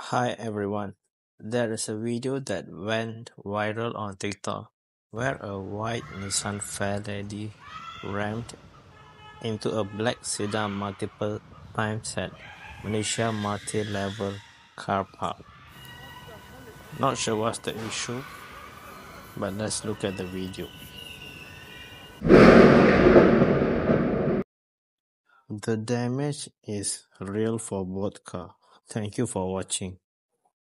Hi everyone. There is a video that went viral on TikTok where a white Nissan Fairlady rammed into a black sedan multiple times at Malaysia multi-level car park. Not sure what's the issue, but let's look at the video. The damage is real for both cars. Thank you for watching.